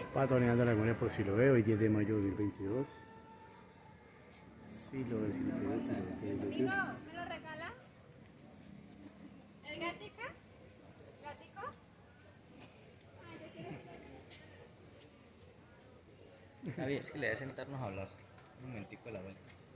Patoneando Lagunes por si lo veo, hoy 10 de mayo de 2022. Sí lo veo, sí lo veo, sí lo veo. Amigo, ¿me lo regala? ¿El gatica? ¿Gatico? Javi, es que le debe sentarnos a hablar un momentico a la vuelta.